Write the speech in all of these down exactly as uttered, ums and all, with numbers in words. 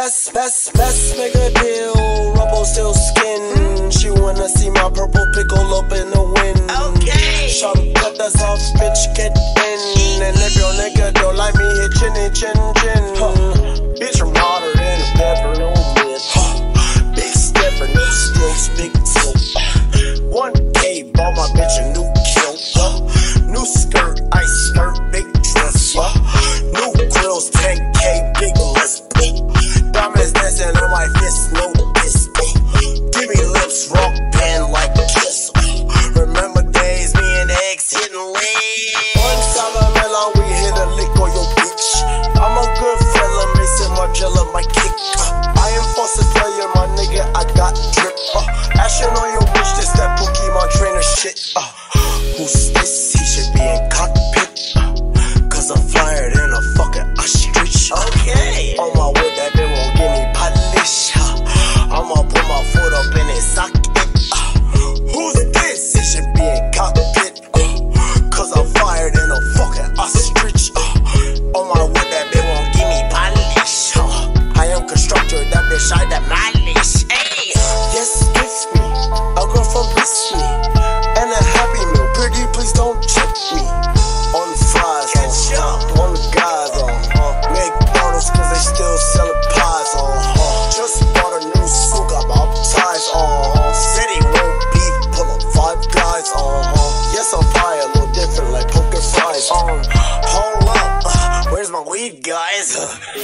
best, best, best make a deal. Rumble still skin. She wanna see my purple pickle up in the wind. Okay. Sharp cut us off, bitch, get in. And if your nigga don't like me, hit chin, chin, chin. Huh. Bitch, I'm hotter than a pepper, no lid. Huh. Big stepper, new strokes, big tilt. one K, bought my bitch a new kill. Huh. New skirt, ice skirt, big dress. Huh. New grills, ten K, big list. Diamonds dancing on my fist, no diss. Give me lips, rock band like a kiss. Remember days, me and X hitting legs. One Salamela, we hit a lick on your bitch. I'm a good fella, Mason Margiela, my kick. I am forced to tell you, my nigga, I got drip. Uh, Ashing on your bitch, this that Pokemon trainer shit. Uh, who's this? He should be in cockpit. Uh, Cause I'm flyer than a fucking ostrich. Uh, Okay. On my way, that they won't give me polish. Uh, I'ma put my foot up in his socket. Uh, who's this? He should be in cockpit. Uh, Cause I'm flyer than a fucking ostrich. Uh, on my way, that they won't give me polish. Uh, I am constructor, that bitch I that mileage. Hey. Yes, it's me, a girl from Brittany, and a happy meal. Pretty, please don't check me. On the fries, on, uh, on the guys, on uh, McDonald's, cause they still selling pies on. Uh, just bought a new suit, got my ties on. Uh, City won't beef, pull up five guys on. Uh, yes, I'm fire, a little different, like poker fries. Um, hold up, uh, where's my weed, guys?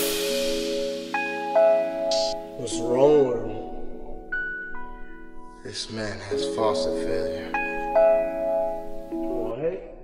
What's wrong with him? This man has foster failure. What?